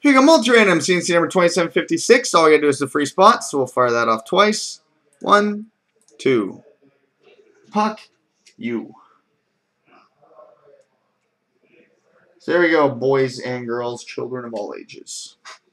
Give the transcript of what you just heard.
Here you go, Multi Random, C&C number 2756. All we gotta do is the free spot, so we'll fire that off twice. 1, 2. Puck, you. So there we go, boys and girls, children of all ages.